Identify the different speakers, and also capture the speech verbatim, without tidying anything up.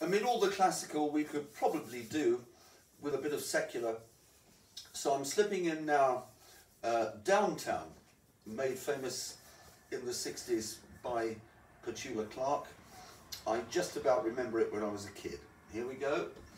Speaker 1: I mean, all the classical we could probably do with a bit of secular. So I'm slipping in now uh, Downtown, made famous in the sixties by Petula. I just about remember it when I was a kid. Here we go.